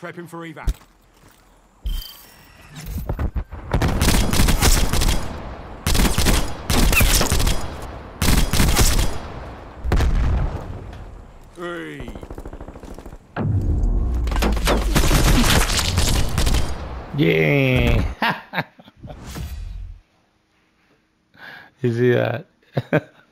Prepping for evac. Hey. Yeah. You see that?